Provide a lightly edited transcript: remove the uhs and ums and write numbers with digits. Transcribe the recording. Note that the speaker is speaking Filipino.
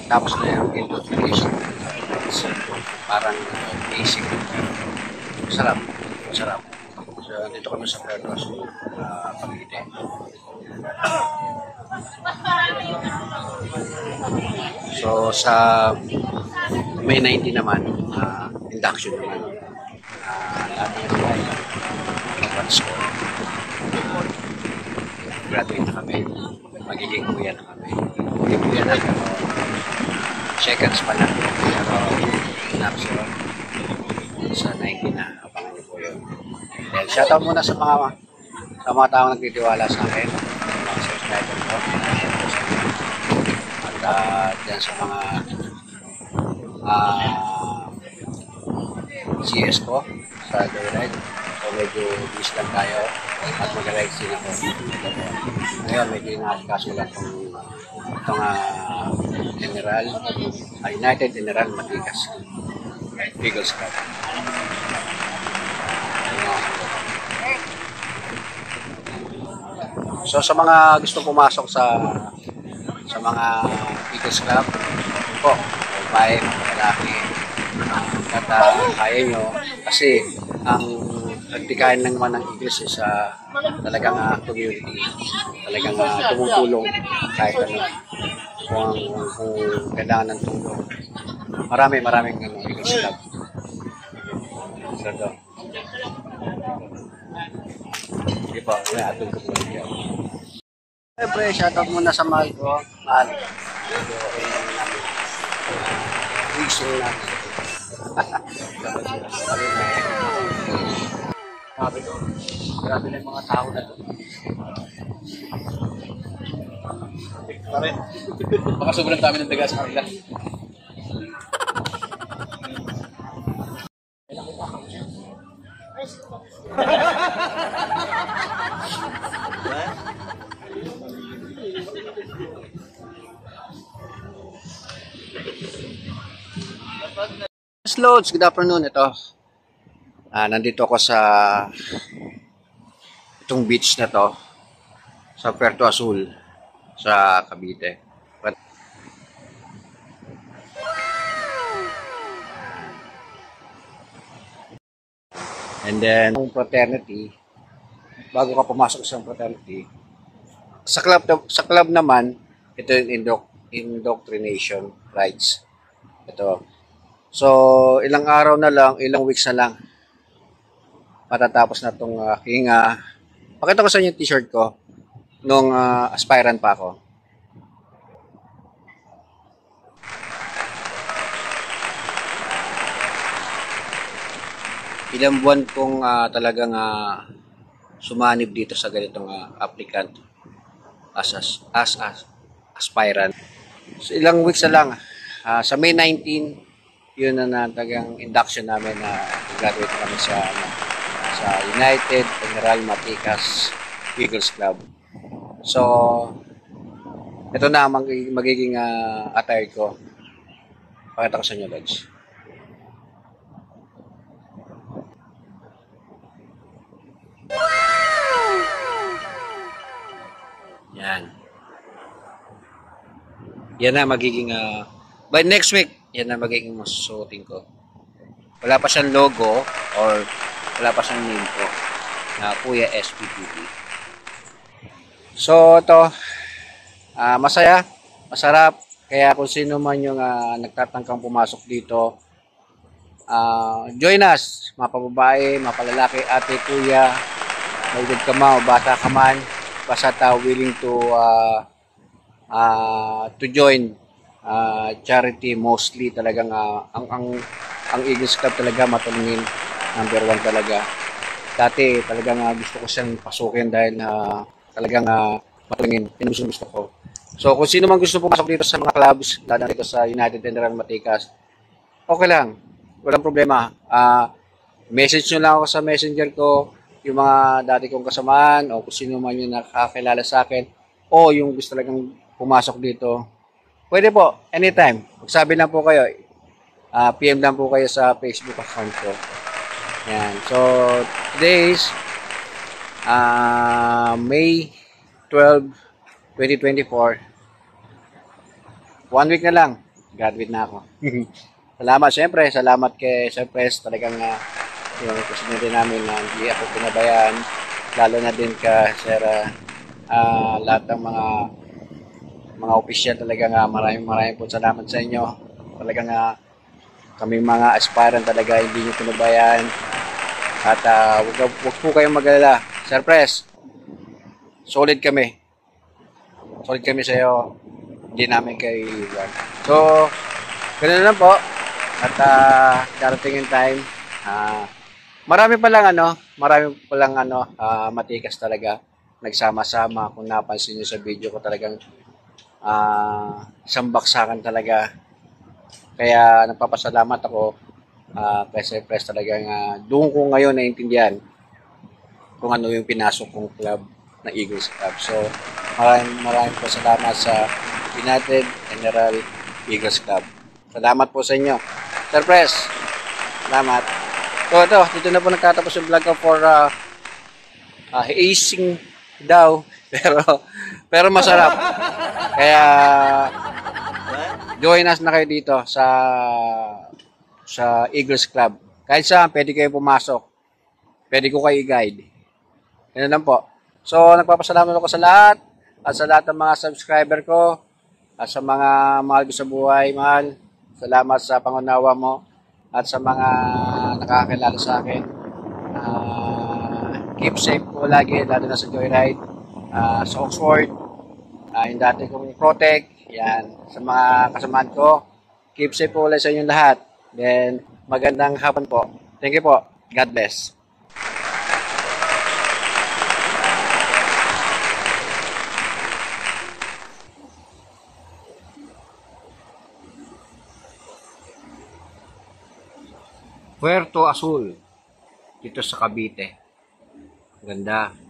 tapos na yung indoctrination. Parang basic. Masarap. Masarap. So, dito kami sa Puerto Azul, Cavite. So, sa May 19 naman, induction naman. Lahat ng bahay, mag-watch ko. Graduate na kami. Magiging kuya na kami. Magiging kuya na kami. Seconds pa lang. Pero, induction sa 19 na. Abangan niyo po yun. Then, shoutout muna sa mga taong nagtitiwala sa akin. Mga subscriber ko. At dyan sa mga CS ko sa Joyride. So medyo busy lang tayo at mag-ride din ako. Ngayon medyo inakaso lang itong United General Matikas Eagles Club. So sa mga gusto pumasok sa mga Eagles Club po, babae, lalaki, at kaya nyo kasi ang nagtikain lang naman ng Eagles is talagang community, talagang tumutulong kahit ano kung kailangan ng tulong. Maraming Eagles Club. So do. Sige po, may atong ko po niyo. Siyempre, shoutout muna sa mahal ko. Mahal. Wishing lang. Grabe ko. Grabe na yung mga tao na doon. Pare, baka sobrang dami ng daga sa kanila. Loads, good afternoon. Ito, nandito ako sa itong beach na to sa Puerto Azul sa Cavite. And then fraternity, bago ka pumasok sa fraternity, sa club naman, ito yung indoctrination rights. Ito. So, ilang araw na lang, ilang weeks na lang matatapos na itong aking pakita ko sa inyo yung t-shirt ko nung aspirant pa ako. Ilang buwan kong talagang sumanib dito sa ganitong applicant as aspirant. So, ilang weeks na lang. Sa May 19, yun na tagang induction namin na graduate kami sa United General Matikas Eagles Club. So, ito na magiging attire ko. Pakita ko sa inyo, Lods. Yan. Yan na magiging by next week, yan na magiging masusuotin ko. Wala pa siyang logo or wala pa siyang name ko na Kuya SPTV. So ito, masaya, masarap. Kaya kung sino man yung nagtatangkang pumasok dito, join us, mga pababae, mga palalaki, ate, kuya, may edad ka man o bata ka man, basta willing to join charity. Mostly talagang ang Eagles Club talaga matulungin, number 1 talaga. Dati talagang gusto ko siyang pasukin dahil talagang matulungin, yun ang gusto ko. So kung sino man gusto pumasok dito sa mga clubs, lalo dito sa United General Matikas, okay lang, walang problema. Message nyo lang ako sa messenger ko yung mga dati kong kasamaan o kung sino man yung nakakilala sa akin o yung gusto talagang pumasok dito. Pwede po, anytime. Magsabi lang po kayo. PM lang po kayo sa Facebook account ko. Yan. So, today is May 12, 2024. 1 week na lang. Graduate na ako. Salamat, syempre. Salamat kay Sir Pres. Talagang yung kusinero namin na hindi ako pinabayaan. Lalo na din ka, Sir, lahat ng mga opisyal talagang maraming po salamat sa inyo. Talagang kami mga aspirant talaga hindi nyo pinabayaan. At wag po kayong mag-alala. Sir Pres, solid kami. Solid kami sa iyo. Hindi namin kayo iiwan. So, ganoon lang po. At darating yung time. Marami palang matikas talaga. Nagsama-sama. Kung napansin nyo sa video ko talagang isang baksakan talaga. Kaya nagpapasalamat ako kay Sir Pres talagang doon ko ngayon naintindihan kung ano yung pinasok kong club na Eagles Club. So, maraming po salamat sa United General Eagles Club. Salamat po sa inyo. Sir Pres, salamat. So, dito na po nagtatapos yung vlog ko for acing daw. Pero masarap. Kaya, join us na kayo dito sa Eagles Club. Kahit saan, pwede kayo pumasok. Pwede ko kayo i-guide. Yan lang po. So, nagpapasalamat ako sa lahat at sa lahat ng mga subscriber ko at sa mga mahal ko sa buhay, mahal. Salamat sa pangunawa mo at sa mga nakakilala sa akin. Keep safe po lagi, lalo na sa Joyride, sa Oxford, yung dati kong Protect, yan, sa mga kasamaan ko. Keep safe po ulit sa inyong lahat. Then, magandang hapon po. Thank you po. God bless. Puerto Azul, dito sa Cavite. Ganda.